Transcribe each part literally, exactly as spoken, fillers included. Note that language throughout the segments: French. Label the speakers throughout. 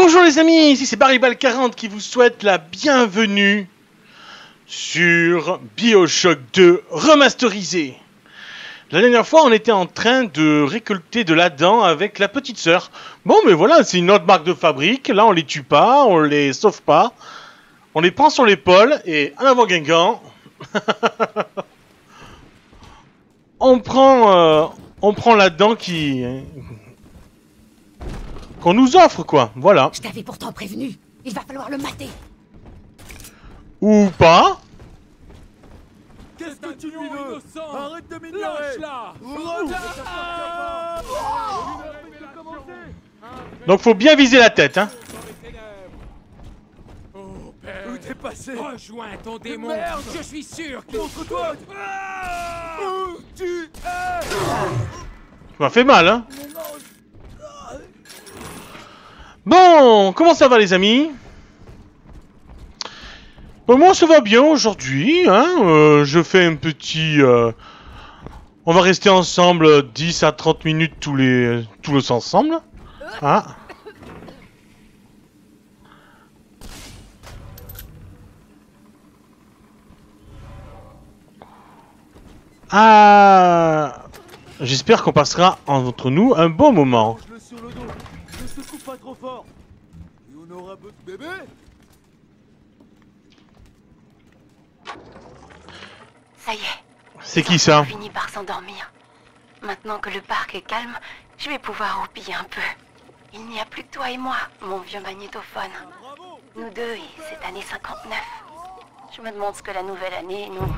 Speaker 1: Bonjour les amis, ici c'est Barryball quarante qui vous souhaite la bienvenue sur BioShock deux remasterisé. La dernière fois on était en train de récolter de l'Adam avec la petite sœur. Bon mais voilà, c'est une autre marque de fabrique, là on les tue pas, on les sauve pas. On les prend sur l'épaule et en avant Guingamp. on prend euh, on prend l'Adam qui... qu'on nous offre quoi, voilà.
Speaker 2: Je t'avais pourtant prévenu, il va falloir le mater.
Speaker 1: Ou pas.
Speaker 3: Qu'est-ce que tu nous veux? Arrête de m'ignorer. Lâche-la.
Speaker 1: Donc faut bien viser la tête hein.
Speaker 3: Oh père. Où t'es passé?
Speaker 4: Rejoins ton démon.
Speaker 3: Merde.
Speaker 4: Je suis sûr qu'il...
Speaker 3: Montre-toi. Où tu es?
Speaker 1: Tu m'as fait mal hein. Bon, comment ça va les amis? Bon, moi ça va bien aujourd'hui, hein, euh, je fais un petit... Euh... On va rester ensemble dix à trente minutes tous les... tous ensemble. Hein. Ah... J'espère qu'on passera entre nous un bon moment.
Speaker 3: Mange-le sur le dos. Ne secoue pas trop fort. Et on aura beau de bébé.
Speaker 2: Ça y est.
Speaker 1: C'est qui ça?
Speaker 2: On finit par s'endormir. Maintenant que le parc est calme, je vais pouvoir roupiller un peu. Il n'y a plus que toi et moi, mon vieux magnétophone. Nous deux et cette année cinquante-neuf. Je me demande ce que la nouvelle année nous...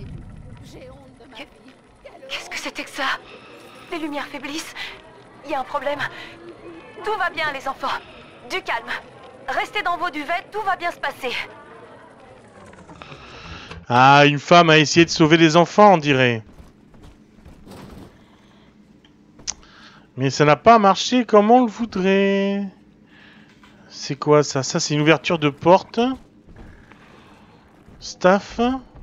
Speaker 2: Qu'est-ce que c'était que ça? Les lumières faiblissent. Il y a un problème. Tout va bien les enfants. Du calme. Restez dans vos duvets, tout va bien se passer.
Speaker 1: Ah, une femme a essayé de sauver des enfants, on dirait. Mais ça n'a pas marché comme on le voudrait. C'est quoi ça? Ça, c'est une ouverture de porte. Staff.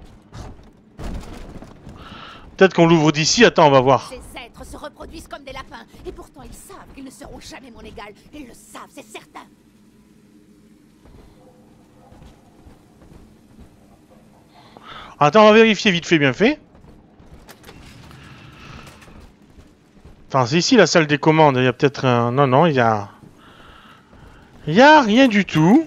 Speaker 1: Peut-être qu'on l'ouvre d'ici. Attends, on va voir.
Speaker 2: Ces êtres se reproduisent comme des lapins. Et pourtant, ils savent qu'ils ne seront jamais mon égal. Ils le savent, c'est certain.
Speaker 1: Attends, on va vérifier vite fait, bien fait. Attends, c'est ici la salle des commandes. Il y a peut-être un... Non, non, il y a... Il y a rien du tout.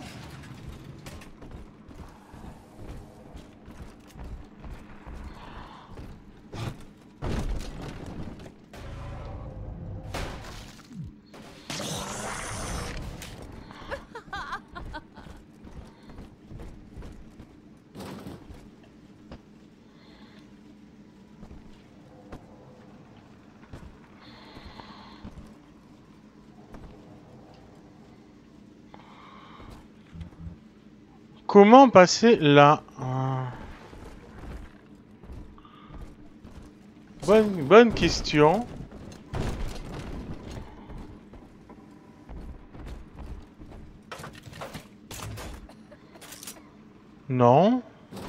Speaker 1: Comment passer là? Bonne, bonne question. Non.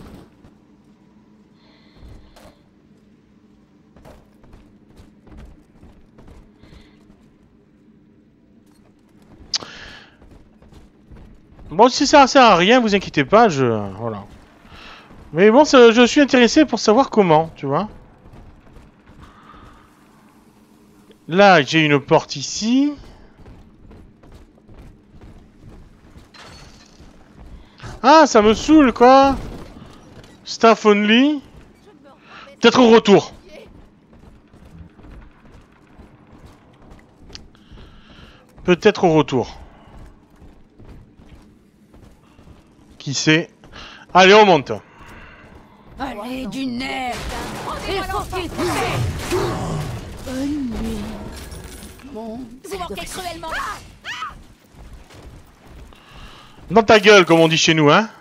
Speaker 1: Bon, si ça sert à rien, vous inquiétez pas, je... Voilà. Mais bon, ça, je suis intéressé pour savoir comment, tu vois. Là, j'ai une porte ici. Ah, ça me saoule, quoi. Staff only. Peut-être au retour. Peut-être au retour. Qui sait? Allez, on monte.
Speaker 2: Allez, du nerf. Il faut qu'il pousse. Bonne nuit. Mon... Vous manquez cruellement.
Speaker 1: Dans ta gueule, comme on dit chez nous, hein.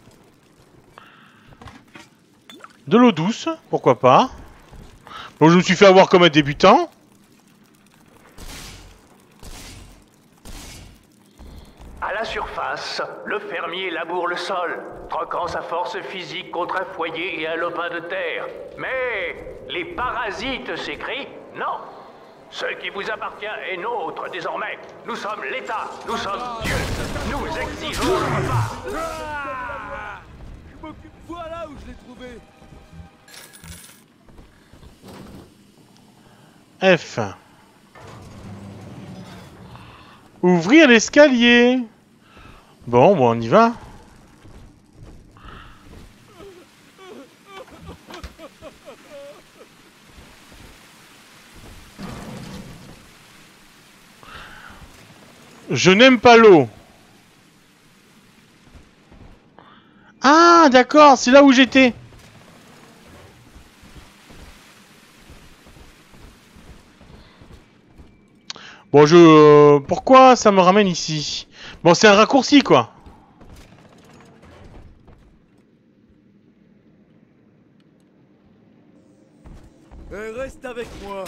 Speaker 1: De l'eau douce, pourquoi pas. Bon, je me suis fait avoir comme un débutant.
Speaker 5: À la surface, le fermier laboure le sol, troquant sa force physique contre un foyer et un lopin de terre. Mais les parasites s'écrient non. Ce qui vous appartient est nôtre désormais. Nous sommes l'État, nous sommes Dieu. Nous exigeons le repas.
Speaker 3: Je m'occupe. Voilà où je l'ai trouvé.
Speaker 1: F. Ouvrir l'escalier. Bon, bon, on y va. Je n'aime pas l'eau. Ah, d'accord, c'est là où j'étais. Bon, je... Euh, pourquoi ça me ramène ici? Bon, c'est un raccourci, quoi.
Speaker 3: Eh, reste avec moi.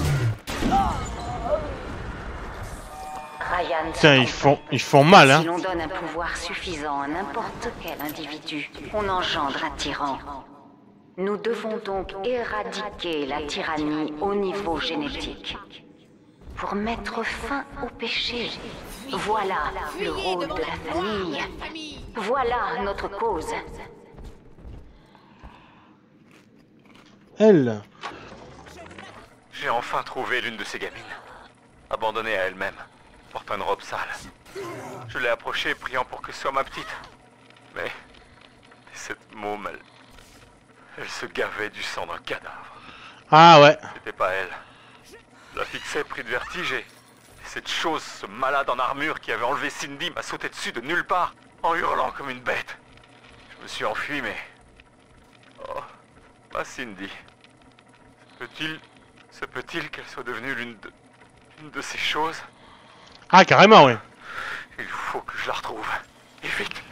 Speaker 2: Ryan,
Speaker 1: Putain, ils font, ils font mal, hein.
Speaker 2: si l'on donne un pouvoir suffisant à n'importe quel individu, on engendre un tyran. Nous devons donc éradiquer la tyrannie au niveau génétique. Pour mettre fin au péché. Voilà le rôle de la famille. Voilà notre cause.
Speaker 1: Elle.
Speaker 6: J'ai enfin trouvé l'une de ces gamines. Abandonnée à elle-même, portant une robe sale. Je l'ai approchée, priant pour que ce soit ma petite. Mais... cette môme, elle... elle se gavait du sang d'un cadavre.
Speaker 1: Ah ouais.
Speaker 6: C'était pas elle. Je la fixais pris de vertige et... cette chose, ce malade en armure qui avait enlevé Cindy m'a sauté dessus de nulle part, en hurlant comme une bête. Je me suis enfui, mais... oh, ma Cindy. Peut-il... se peut-il qu'elle soit devenue l'une de... l'une de ces choses?
Speaker 1: Ah, carrément, ouais.
Speaker 6: Il faut que je la retrouve. Et vite.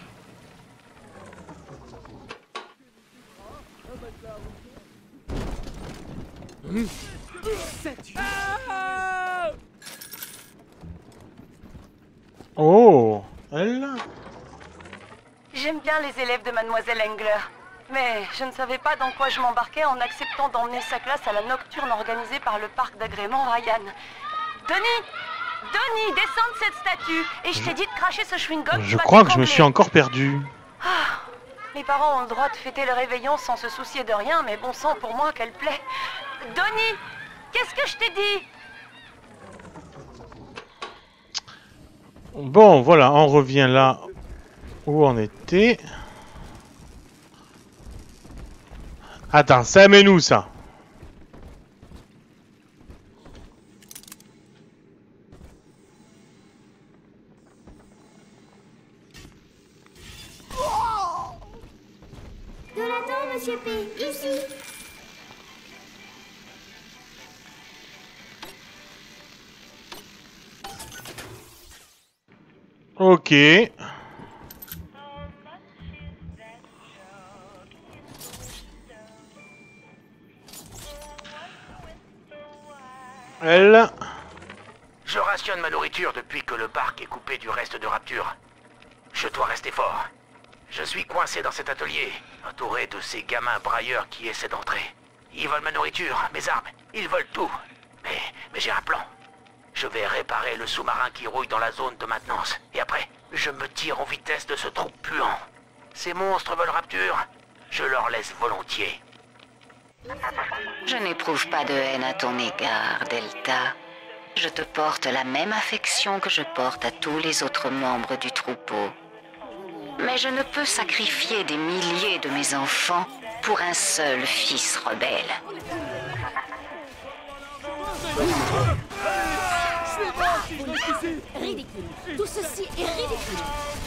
Speaker 1: Oh, elle.
Speaker 2: J'aime bien les élèves de Mademoiselle Engler. Mais je ne savais pas dans quoi je m'embarquais en acceptant d'emmener sa classe à la nocturne organisée par le parc d'agrément Ryan. Denis Denis, descends de cette statue. Et je t'ai dit de cracher ce chewing-gum.
Speaker 1: Je crois que je me suis encore perdu.
Speaker 2: Ah, les parents ont le droit de fêter le réveillon sans se soucier de rien, mais bon sang pour moi qu'elle plaît. Denis, qu'est-ce que je t'ai dit?
Speaker 1: Bon, voilà, on revient là où on était. Attends, ça met nous ça.
Speaker 7: Jonathan, monsieur P, ici.
Speaker 1: Ok. Elle.
Speaker 5: Je rationne ma nourriture depuis que le parc est coupé du reste de Rapture. Je dois rester fort. Je suis coincé dans cet atelier, entouré de ces gamins brailleurs qui essaient d'entrer. Ils veulent ma nourriture, mes armes, ils veulent tout. Mais, mais j'ai un plan. Je vais réparer le sous-marin qui rouille dans la zone de maintenance. Et après, je me tire en vitesse de ce trou puant. Ces monstres veulent Rapture. Je leur laisse volontiers.
Speaker 2: Je n'éprouve pas de haine à ton égard, Delta. Je te porte la même affection que je porte à tous les autres membres du troupeau. Mais je ne peux sacrifier des milliers de mes enfants pour un seul fils rebelle.
Speaker 7: Ridicule. Tout ceci est ridicule.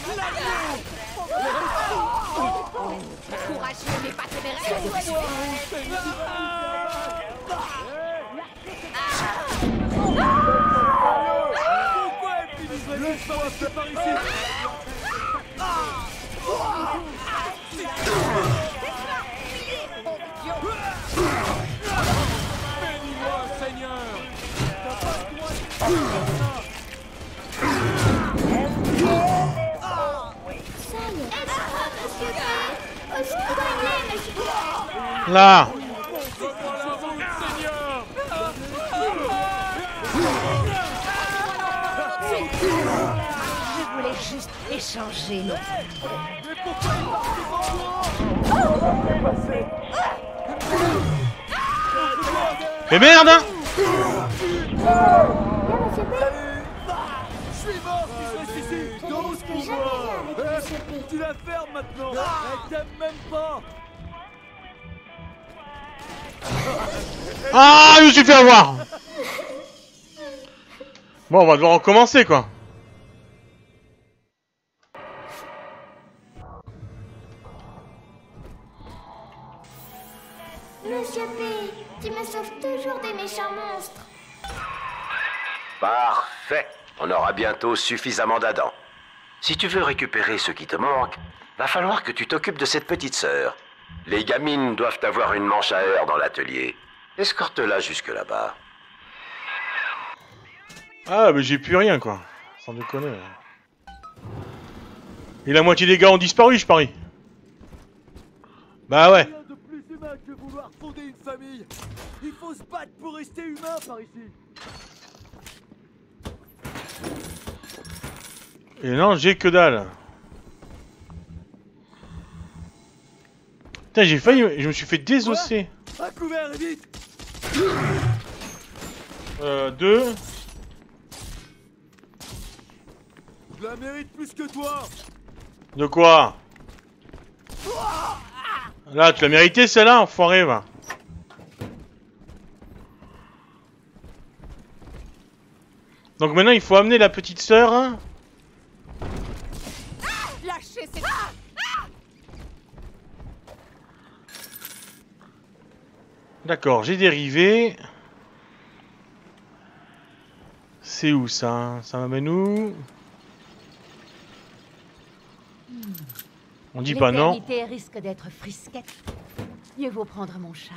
Speaker 7: Courageux, mais pas téméraire.
Speaker 3: Pourquoi elle finit le par ici?
Speaker 4: Bénis-moi, Seigneur.
Speaker 1: Là.
Speaker 4: Seigneur.
Speaker 7: échanger nos...
Speaker 3: Mais pourquoi il part devant moi?
Speaker 1: Mais merde hein.
Speaker 7: Monsieur P,
Speaker 3: Je suis mort si je reste ici.
Speaker 7: je
Speaker 3: Dans
Speaker 7: ne
Speaker 3: ce
Speaker 7: risque jamais rien avec
Speaker 3: Eh,
Speaker 7: Monsieur P.
Speaker 3: tu la fermes maintenant. Elle t'aime même pas.
Speaker 1: Ah, je me suis fait avoir. Bon, on va devoir recommencer quoi.
Speaker 7: Monsieur P, tu me sauves toujours des méchants monstres.
Speaker 8: Parfait. On aura bientôt suffisamment d'Adam. Si tu veux récupérer ce qui te manque, va falloir que tu t'occupes de cette petite sœur. Les gamines doivent avoir une manche à heure dans l'atelier. Escorte-la jusque là-bas.
Speaker 1: Ah, mais j'ai plus rien quoi. Sans déconner. Ouais. Et la moitié des gars ont disparu, je parie. Bah ouais.
Speaker 3: Rien de plus humain que vouloir fonder une famille. Il faut se battre pour rester humain par ici.
Speaker 1: Et non, j'ai que dalle. Putain, j'ai failli. Je me suis fait désosser.
Speaker 3: À couvert, vite.
Speaker 1: Euh, deux.
Speaker 3: Je la mérite plus que toi.
Speaker 1: De quoi? Là, tu l'as mérité celle-là, enfoiré, va. Donc maintenant, il faut amener la petite sœur. Hein.
Speaker 7: Lâchez ces...
Speaker 1: D'accord, j'ai dérivé. C'est où ça? Ça m'amène où? On dit pas non.
Speaker 7: L'éternité risque d'être frisquette. Mieux vaut prendre mon châle.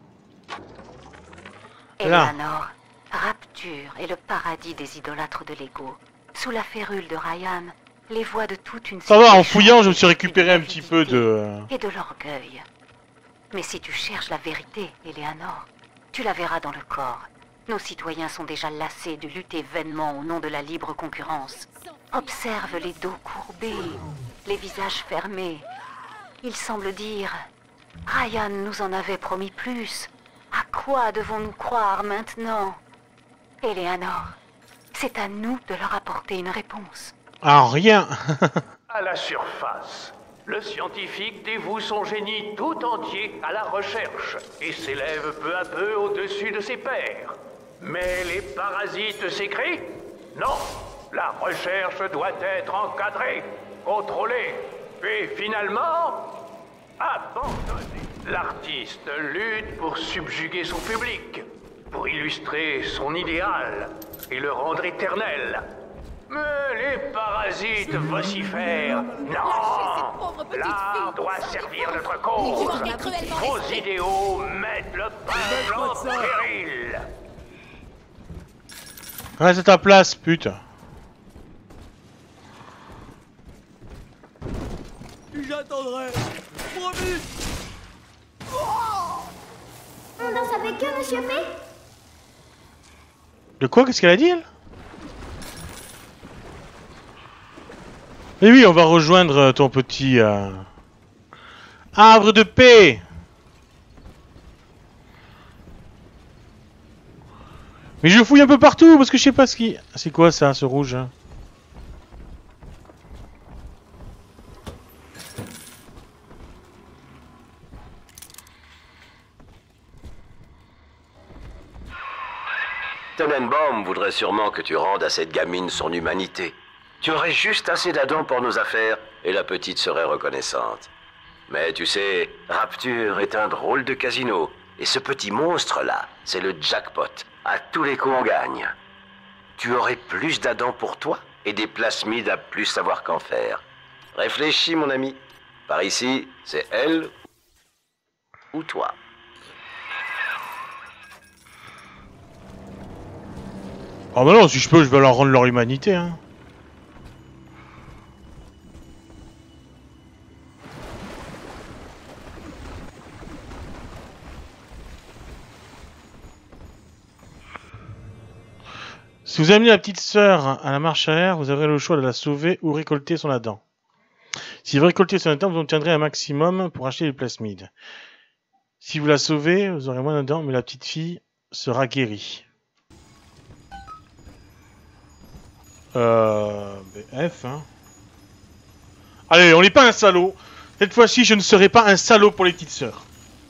Speaker 1: Là.
Speaker 2: Eleanor, Rapture est le paradis des idolâtres de l'ego. Sous la férule de Ryan, les voix de toute une...
Speaker 1: Ça va, en
Speaker 2: cité
Speaker 1: fouillant, je me
Speaker 2: chantent
Speaker 1: suis récupéré un
Speaker 2: de
Speaker 1: petit peu de...
Speaker 2: et de l'orgueil. Mais si tu cherches la vérité, Eleanor, tu la verras dans le corps. Nos citoyens sont déjà lassés de lutter vainement au nom de la libre concurrence. Observe les dos courbés, les visages fermés. Il semble dire... Ryan nous en avait promis plus. À quoi devons-nous croire maintenant? Eleanor, c'est à nous de leur apporter une réponse.
Speaker 1: Ah, rien.
Speaker 5: À la surface, le scientifique dévoue son génie tout entier à la recherche et s'élève peu à peu au-dessus de ses pairs. Mais les parasites s'écrient? Non, la recherche doit être encadrée, contrôlée, puis finalement abandonnée. L'artiste lutte pour subjuguer son public, pour illustrer son idéal et le rendre éternel. Mais les parasites vocifèrent. Non! L'art doit servir notre cause. Vos idéaux mettent le peuple en péril.
Speaker 1: Reste à ta place, putain.
Speaker 3: J'attendrai. Promis.
Speaker 7: On danse avec eux, Monsieur P?
Speaker 1: De quoi? Qu'est-ce qu'elle a dit, elle? Et oui, on va rejoindre ton petit... Euh... Arbre de paix. Mais je fouille un peu partout, parce que je sais pas ce qui... C'est quoi ça, ce rouge hein?
Speaker 8: Tenenbaum voudrait sûrement que tu rendes à cette gamine son humanité. Tu aurais juste assez d'Adam pour nos affaires et la petite serait reconnaissante. Mais tu sais, Rapture est un drôle de casino. Et ce petit monstre-là, c'est le jackpot. À tous les coups, on gagne. Tu aurais plus d'Adam pour toi et des plasmides à plus savoir qu'en faire. Réfléchis, mon ami. Par ici, c'est elle ou toi.
Speaker 1: Oh bah non, si je peux, je vais leur rendre leur humanité, hein. Si vous amenez la petite sœur à la marche arrière, vous aurez le choix de la sauver ou récolter son Adam. Si vous récoltez son Adam, vous obtiendrez un maximum pour acheter les plasmides. Si vous la sauvez, vous aurez moins d'Adam, mais la petite fille sera guérie. Euh... F, hein. Allez, on n'est pas un salaud. Cette fois-ci, je ne serai pas un salaud pour les petites sœurs.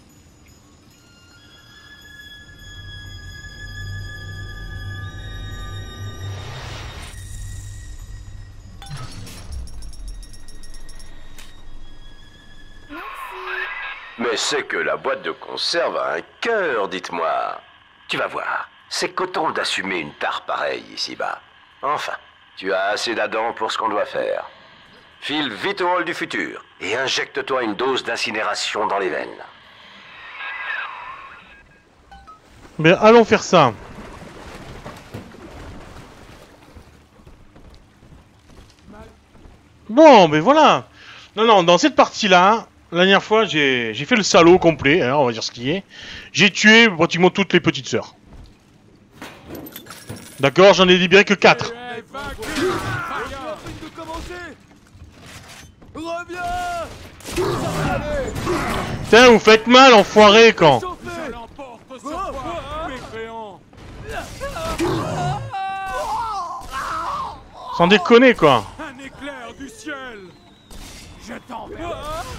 Speaker 8: Mais c'est que la boîte de conserve a un cœur, dites-moi. Tu vas voir, c'est coton d'assumer une tare pareille ici-bas. Enfin, tu as assez d'Adam pour ce qu'on doit faire. File vite au hall du futur et injecte-toi une dose d'incinération dans les veines.
Speaker 1: Mais allons faire ça. Bon, mais voilà. Non, non, dans cette partie-là, la dernière fois, j'ai fait le salaud complet, hein, on va dire ce qui est. J'ai tué pratiquement toutes les petites sœurs. D'accord, j'en ai libéré que quatre. Putain, vous faites mal, enfoiré, quand. Sans déconner, quoi.
Speaker 4: Un éclair du ciel. Je t'en veux.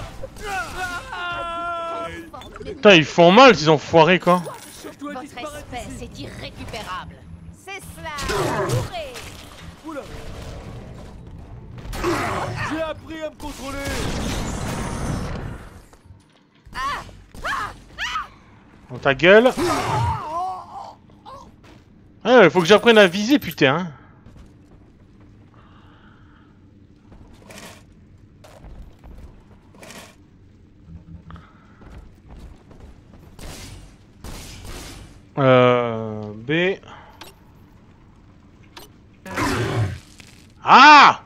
Speaker 1: Putain, ils font mal, ces enfoirés, quoi.
Speaker 9: Votre espèce est irrécupérable. C'est cela. Courez.
Speaker 3: Oula. J'ai appris à me contrôler.
Speaker 1: Dans ta gueule. Ah, il faut que j'apprenne à viser, putain. Euh... B... Ah!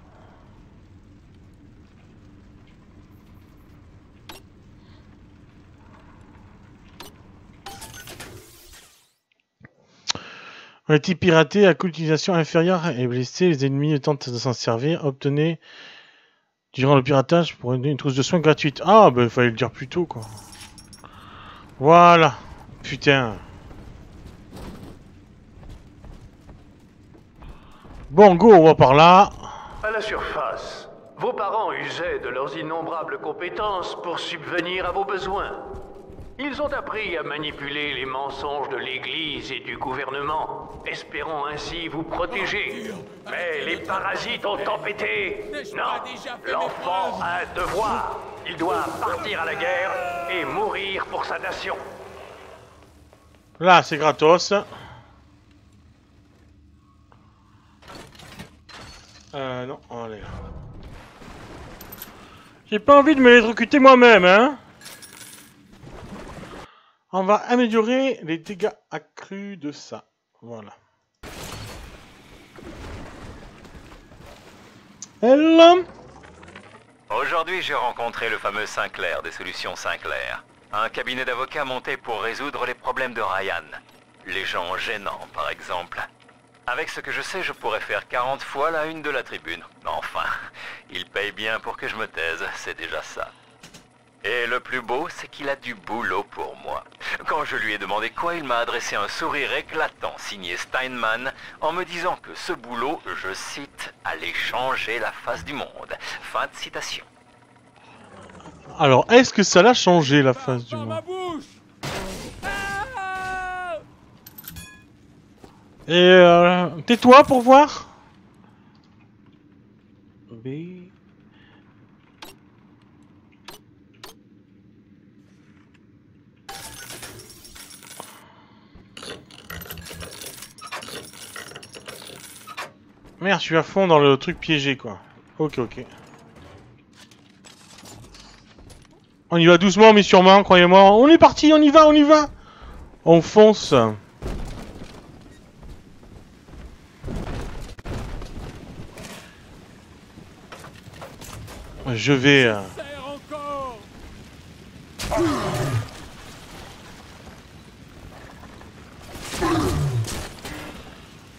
Speaker 1: On a été piraté à coup d'utilisation inférieure et blessé. Les ennemis tentent de s'en servir. Obtenez durant le piratage pour une, une trousse de soins gratuite. Ah, bah il fallait le dire plus tôt, quoi. Voilà. Putain. Bon, go, on va par là.
Speaker 10: À la surface, vos parents usaient de leurs innombrables compétences pour subvenir à vos besoins. Ils ont appris à manipuler les mensonges de l'Église et du gouvernement, espérant ainsi vous protéger. Mais les parasites ont tempêté. Non, l'enfant a un devoir. Il doit partir à la guerre et mourir pour sa nation.
Speaker 1: Là, c'est gratos. Euh, non, allez. J'ai pas envie de me l'électrocuter moi-même, hein. On va améliorer les dégâts accrus de ça. Voilà. Hello.
Speaker 6: Aujourd'hui, j'ai rencontré le fameux Sinclair des Solutions Sinclair. Un cabinet d'avocats monté pour résoudre les problèmes de Ryan. Les gens gênants, par exemple. Avec ce que je sais, je pourrais faire quarante fois la une de la tribune. Enfin, il paye bien pour que je me taise, c'est déjà ça. Et le plus beau, c'est qu'il a du boulot pour moi. Quand je lui ai demandé quoi, il m'a adressé un sourire éclatant signé Steinman en me disant que ce boulot, je cite, allait changer la face du monde. Fin de citation.
Speaker 1: Alors, est-ce que ça l'a changé la face du monde? Et euh, tais-toi pour voir. B. Merde, je suis à fond dans le truc piégé, quoi. Ok, ok. On y va doucement, mais sûrement, croyez-moi. On est parti, on y va, on y va. On fonce. Je vais... Euh...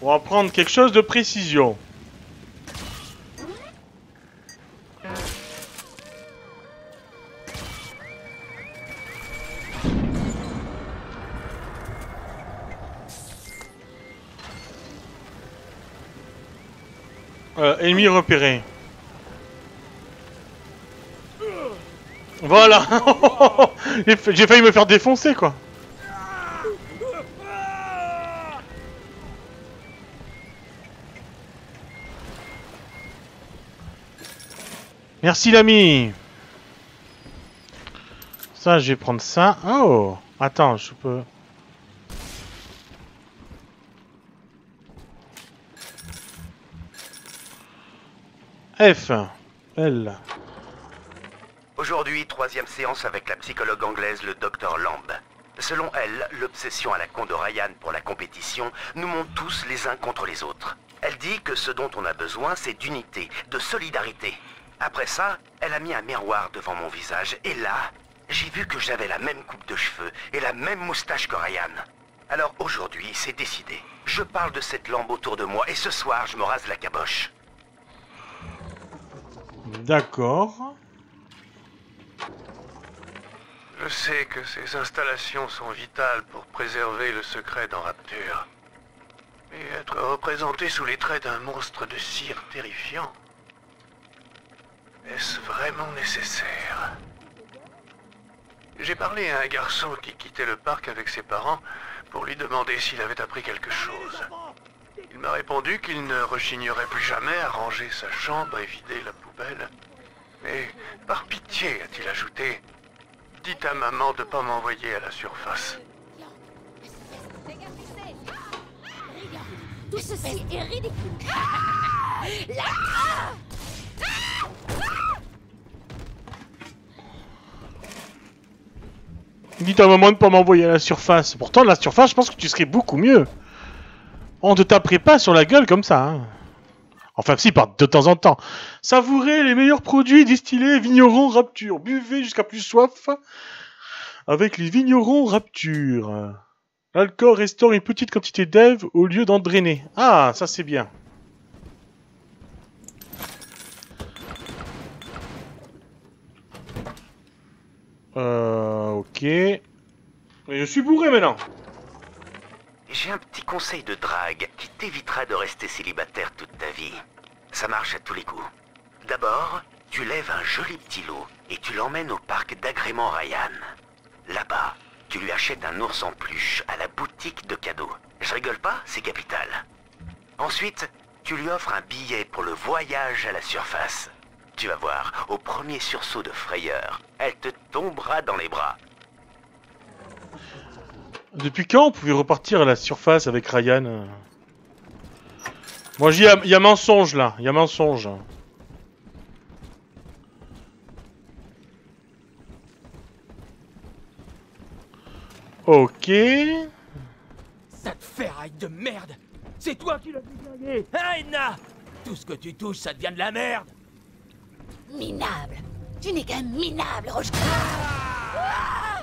Speaker 1: On va prendre quelque chose de précision. Euh, ennemi repéré. Voilà. J'ai failli me faire défoncer, quoi. Merci l'ami. Ça, je vais prendre ça. Oh, attends, je peux... F. L.
Speaker 5: Aujourd'hui, troisième séance avec la psychologue anglaise, le docteur Lamb. Selon elle, l'obsession à la con de Ryan pour la compétition nous monte tous les uns contre les autres. Elle dit que ce dont on a besoin, c'est d'unité, de solidarité. Après ça, elle a mis un miroir devant mon visage, et là, j'ai vu que j'avais la même coupe de cheveux et la même moustache que Ryan. Alors aujourd'hui, c'est décidé. Je parle de cette lampe autour de moi, et ce soir, je me rase la caboche.
Speaker 1: D'accord.
Speaker 10: Je sais que ces installations sont vitales pour préserver le secret dans Rapture. Mais être représenté sous les traits d'un monstre de cire terrifiant, est-ce vraiment nécessaire? J'ai parlé à un garçon qui quittait le parc avec ses parents pour lui demander s'il avait appris quelque chose. Il m'a répondu qu'il ne rechignerait plus jamais à ranger sa chambre et vider la poubelle. Mais par pitié, a-t-il ajouté, dites à maman de pas m'envoyer à la surface.
Speaker 9: Tout ceci est ridicule. La...
Speaker 1: Dites à maman de pas m'envoyer à la surface. Pourtant, la surface, je pense que tu serais beaucoup mieux. On ne te taperait pas sur la gueule comme ça. Hein. Enfin, si, par de temps en temps. Savourez les meilleurs produits distillés vignerons Rapture. Buvez jusqu'à plus soif avec les vignerons Rapture. L'alcool restaure une petite quantité d'Ève au lieu d'en drainer. Ah, ça c'est bien. Euh, ok. Mais je suis bourré maintenant.
Speaker 5: J'ai un petit conseil de drague qui t'évitera de rester célibataire toute ta vie. Ça marche à tous les coups. D'abord, tu lèves un joli petit lot et tu l'emmènes au parc d'agrément Ryan. Là-bas, tu lui achètes un ours en peluche à la boutique de cadeaux. Je rigole pas, c'est capital. Ensuite, tu lui offres un billet pour le voyage à la surface. Tu vas voir, au premier sursaut de frayeur, elle te tombera dans les bras.
Speaker 1: Depuis quand on pouvait repartir à la surface avec Ryan? Moi, il y a, y a mensonge là, il y a mensonge. Ok.
Speaker 3: Ça te ferraille de merde. C'est toi qui l'as fait gagner, hein, Edna? Tout ce que tu touches, ça devient de la merde.
Speaker 9: Minable. Tu n'es qu'un minable, Roche. Ah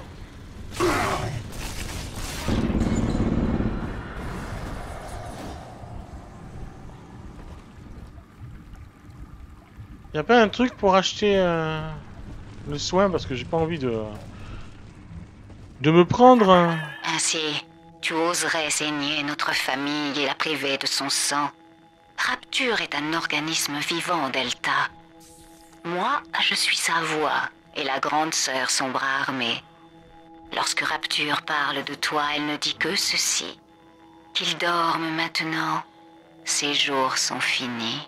Speaker 1: Y a pas un truc pour acheter euh, le soin parce que j'ai pas envie de de me prendre. Un...
Speaker 2: Ainsi, tu oserais saigner notre famille et la priver de son sang. Rapture est un organisme vivant, Delta. Moi, je suis sa voix et la grande sœur son bras armé. Lorsque Rapture parle de toi, elle ne dit que ceci. Qu'il dorme maintenant. Ses jours sont finis.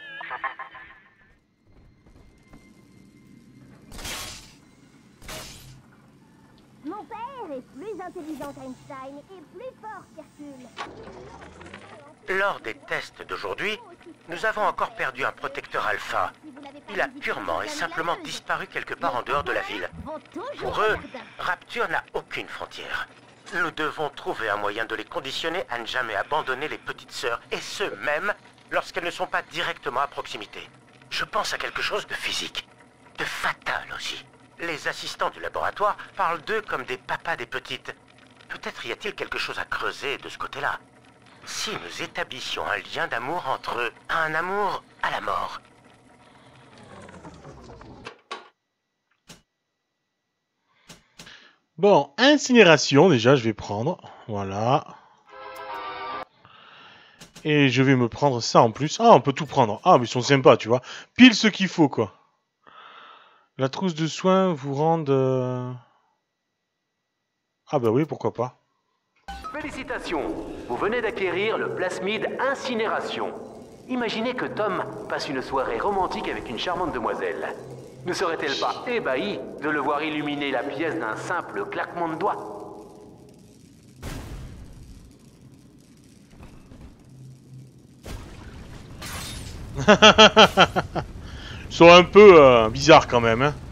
Speaker 7: Mon père est plus intelligent qu'Einstein et plus fort qu'Hercule.
Speaker 5: Lors des tests d'aujourd'hui, nous avons encore perdu un protecteur alpha. Il a purement et simplement disparu quelque part en dehors de la ville. Pour eux, Rapture n'a aucune frontière. Nous devons trouver un moyen de les conditionner à ne jamais abandonner les petites sœurs, et ce même lorsqu'elles ne sont pas directement à proximité. Je pense à quelque chose de physique, de fatal aussi. Les assistants du laboratoire parlent d'eux comme des papas des petites. Peut-être y a-t-il quelque chose à creuser de ce côté-là. Si nous établissions un lien d'amour entre eux, un amour à la mort.
Speaker 1: Bon, incinération, déjà, je vais prendre. Voilà. Et je vais me prendre ça en plus. Ah, on peut tout prendre. Ah, mais ils sont sympas, tu vois. Pile ce qu'il faut, quoi. La trousse de soins vous rend... Euh... Ah bah oui, pourquoi pas.
Speaker 10: Félicitations, vous venez d'acquérir le plasmide incinération. Imaginez que Tom passe une soirée romantique avec une charmante demoiselle. Ne serait-elle pas ébahie de le voir illuminer la pièce d'un simple claquement de doigts?
Speaker 1: Ils sont un peu euh, bizarres quand même, hein.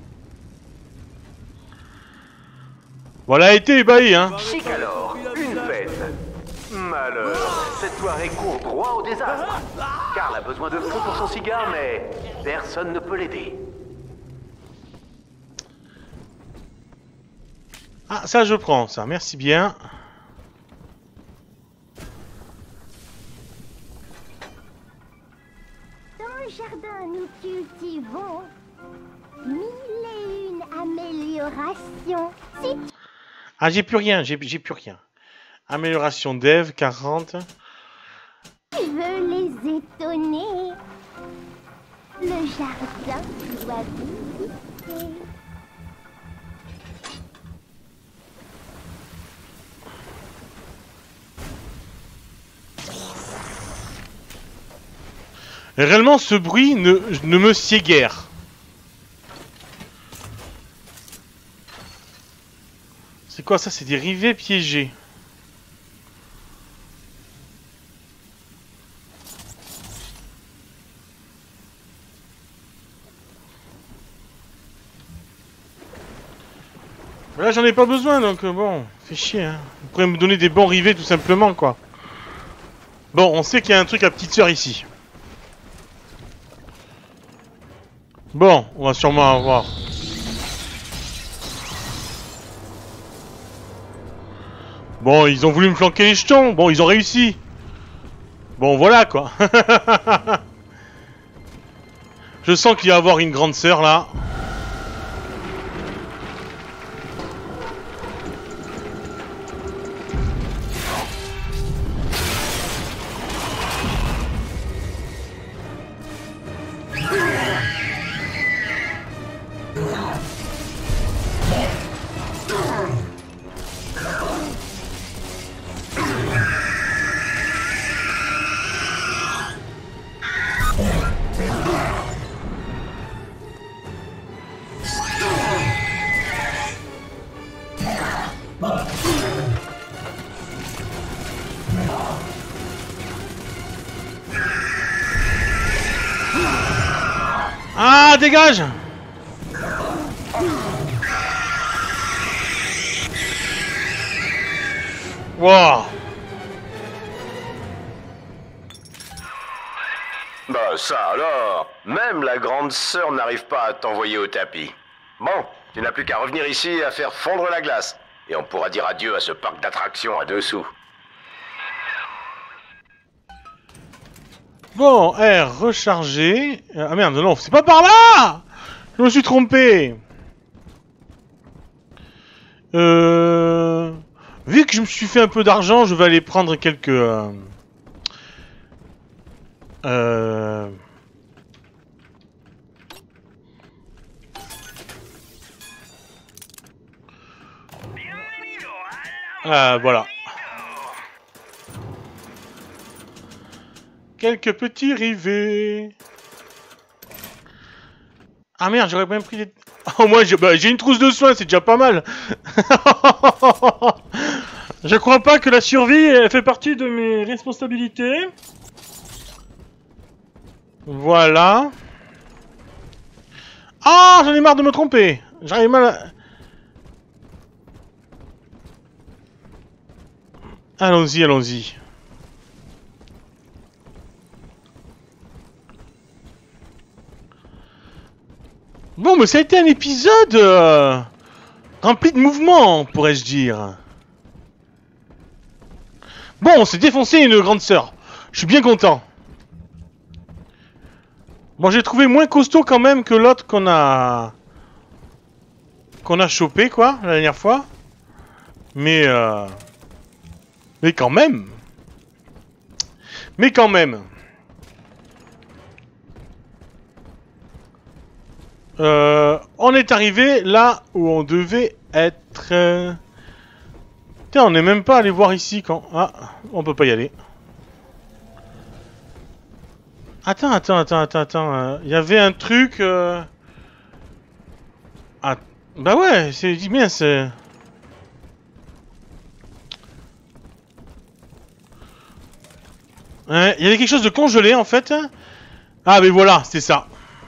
Speaker 1: Voilà, a été ébahi, hein.
Speaker 10: Chic alors, une fête. Malheur, cette soirée court droit au désastre. Karl a besoin de feu pour son cigare, mais personne ne peut l'aider.
Speaker 1: Ah, ça je prends, ça, merci bien.
Speaker 7: Dans le jardin, nous cultivons mille et une améliorations. Si
Speaker 1: Ah, j'ai plus rien, j'ai j'ai plus rien. Amélioration dev, quarante.
Speaker 7: tu veux les étonner, le jardin doit visiter.
Speaker 1: Et réellement, ce bruit ne, ne me sied guère. C'est quoi ça? C'est des rivets piégés. Mais là, j'en ai pas besoin, donc euh, bon, fait chier, hein. Vous pourrez me donner des bons rivets, tout simplement, quoi. Bon, on sait qu'il y a un truc à petite sœur ici. Bon, on va sûrement avoir. Bon, ils ont voulu me flanquer les jetons. Bon, ils ont réussi. Bon, voilà, quoi. Je sens qu'il va y avoir une grande sœur, là. Ah, dégage! Wow!
Speaker 8: Bah ça alors, même la grande sœur n'arrive pas à t'envoyer au tapis. Bon, tu n'as plus qu'à revenir ici et à faire fondre la glace. Et on pourra dire adieu à ce parc d'attractions à deux sous.
Speaker 1: Bon, R, recharger. Ah merde, non, c'est pas par là! Je me suis trompé. Euh... Vu que je me suis fait un peu d'argent, je vais aller prendre quelques... Euh... euh... Ah, voilà. Quelques petits rivets. Ah merde, j'aurais même pris des... Oh, moi, j'ai bah, j'ai une trousse de soins, c'est déjà pas mal. Je crois pas que la survie elle fait partie de mes responsabilités. Voilà. Ah, j'en ai marre de me tromper. J'arrive mal à... Allons-y, allons-y. Bon, mais ça a été un épisode euh, rempli de mouvements, pourrais-je dire. Bon, on s'est défoncé une grande sœur. Je suis bien content. Bon, j'ai trouvé moins costaud quand même que l'autre qu'on a... qu'on a chopé, quoi, la dernière fois. Mais, euh... Mais quand même. Mais quand même. Euh... On est arrivé là où on devait être... Euh... Putain, on n'est même pas allé voir ici quand... Ah, on peut pas y aller. Attends, attends, attends, attends, attends. Il euh, y avait un truc... Euh... Ah, bah ouais, c'est dis bien, c'est... Il ouais, y avait quelque chose de congelé en fait. Ah, mais voilà, c'est ça.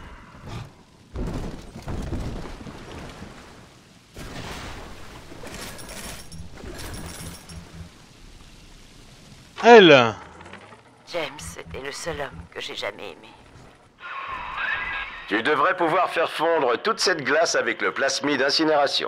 Speaker 1: Elle.
Speaker 2: James était le seul homme que j'ai jamais aimé.
Speaker 8: Tu devrais pouvoir faire fondre toute cette glace avec le plasmide d'incinération.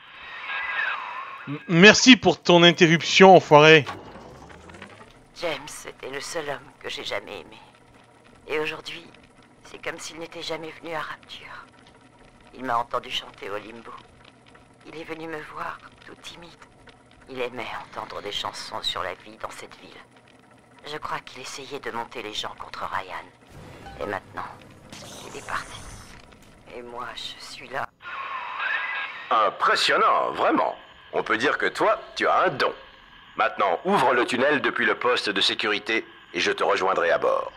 Speaker 1: M- Merci pour ton interruption, enfoiré.
Speaker 2: James était le seul homme que j'ai jamais aimé. Et aujourd'hui, c'est comme s'il n'était jamais venu à Rapture. Il m'a entendu chanter au limbo. Il est venu me voir, tout timide. Il aimait entendre des chansons sur la vie dans cette ville. Je crois qu'il essayait de monter les gens contre Ryan. Et maintenant, il est parti. Et moi, je suis là.
Speaker 8: Impressionnant, vraiment. On peut dire que toi, tu as un don. Maintenant, ouvre le tunnel depuis le poste de sécurité et je te rejoindrai à bord.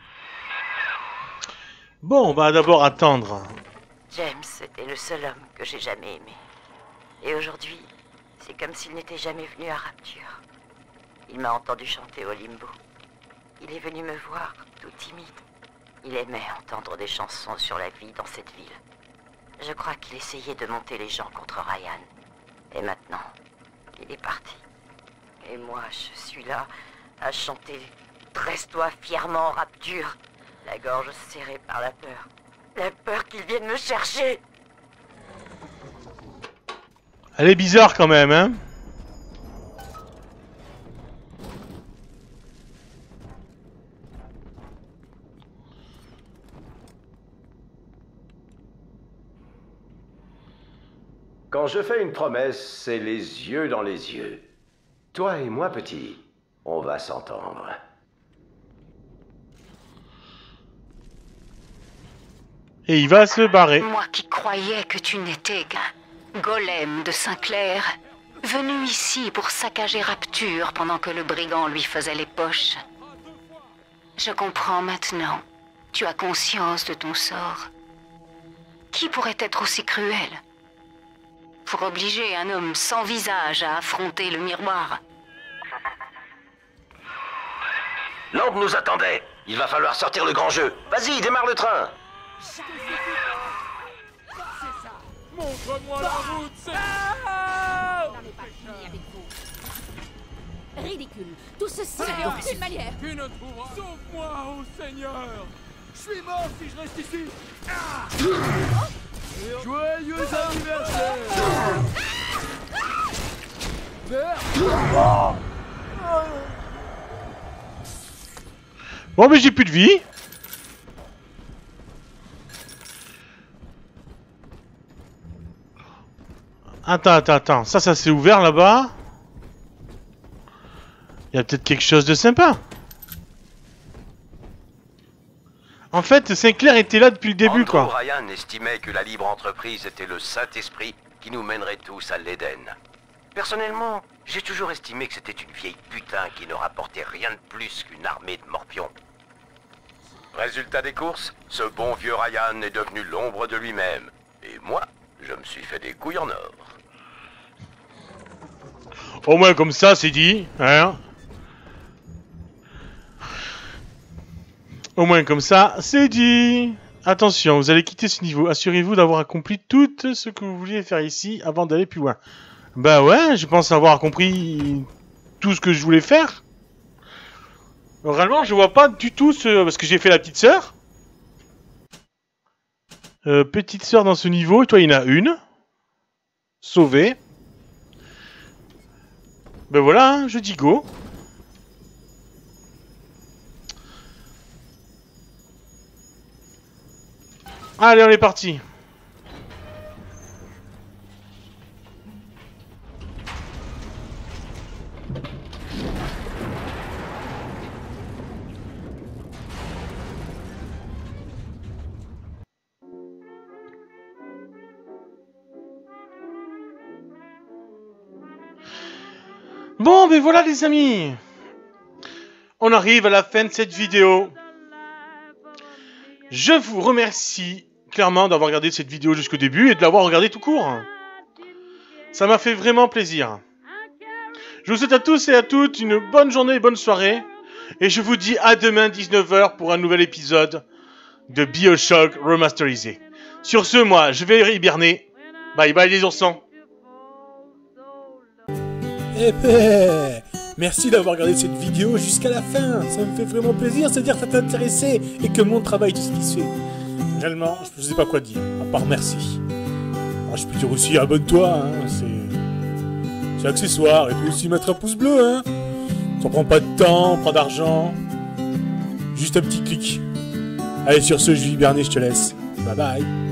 Speaker 1: Bon, on va d'abord attendre.
Speaker 2: James était le seul homme que j'ai jamais aimé. Et aujourd'hui, c'est comme s'il n'était jamais venu à Rapture. Il m'a entendu chanter au limbo. Il est venu me voir, tout timide. Il aimait entendre des chansons sur la vie dans cette ville. Je crois qu'il essayait de monter les gens contre Ryan. Et maintenant, il est parti. Et moi, je suis là, à chanter « Dresse-toi fièrement, Rapture !» La gorge serrée par la peur. La peur qu'il vienne me chercher.
Speaker 1: Elle est bizarre quand même, hein.
Speaker 8: Quand je fais une promesse, c'est les yeux dans les yeux. Toi et moi, petit, on va s'entendre.
Speaker 1: Et il va se barrer.
Speaker 2: Moi qui croyais que tu n'étais qu'un golem de Sinclair, venu ici pour saccager Rapture pendant que le brigand lui faisait les poches. Je comprends maintenant. Tu as conscience de ton sort. Qui pourrait être aussi cruel pour obliger un homme sans visage à affronter le miroir?
Speaker 8: L'ombre nous attendait. Il va falloir sortir le grand jeu. Vas-y, démarre le train.
Speaker 4: Montre-moi la route, c'est...
Speaker 9: On n'en est pas fini avec vous. Ridicule. Tout ceci est aucune manière.
Speaker 4: Qui ne trouvera... Sauve-moi, ô Seigneur. Je suis mort si je reste ici. Ah Joyeux anniversaire.
Speaker 1: Bon, mais j'ai plus de vie. Attends, attends, attends. Ça, ça s'est ouvert là-bas. Il y a peut-être quelque chose de sympa. En fait, Sinclair était là depuis le début,
Speaker 8: Andrew
Speaker 1: quoi.
Speaker 8: Ryan estimait que la libre entreprise était le Saint-Esprit qui nous mènerait tous à l'Éden. Personnellement, j'ai toujours estimé que c'était une vieille putain qui ne rapportait rien de plus qu'une armée de morpions. Résultat des courses, ce bon vieux Ryan est devenu l'ombre de lui-même. Et moi, je me suis fait des couilles en or.
Speaker 1: Au moins comme ça, c'est dit, hein. Au moins comme ça, c'est dit. Attention, vous allez quitter ce niveau. Assurez-vous d'avoir accompli tout ce que vous vouliez faire ici avant d'aller plus loin. Bah ouais, je pense avoir compris tout ce que je voulais faire. Réellement, je vois pas du tout ce... Parce que j'ai fait la petite sœur. Euh, petite sœur dans ce niveau, et toi il y en a une. Sauvée. Ben voilà, hein, je dis go. Allez, on est parti. Bon, ben voilà les amis. On arrive à la fin de cette vidéo. Je vous remercie clairement d'avoir regardé cette vidéo jusqu'au début et de l'avoir regardé tout court. Ça m'a fait vraiment plaisir. Je vous souhaite à tous et à toutes une bonne journée et bonne soirée. Et je vous dis à demain dix-neuf heures pour un nouvel épisode de BioShock Remasterisé. Sur ce, moi, je vais hiberner. Bye bye les oursons.
Speaker 11: Eh ben, merci d'avoir regardé cette vidéo jusqu'à la fin. Ça me fait vraiment plaisir, c'est-à-dire que ça t'a intéressé et que mon travail te satisfait. Réellement, je ne sais pas quoi dire, à part merci. Alors, je peux dire aussi abonne-toi, hein, c'est... c'est accessoire, et puis aussi mettre un pouce bleu, hein. Ça prend pas de temps, pas d'argent. Juste un petit clic. Allez, sur ce, je vais hiberner, je te laisse. Bye bye.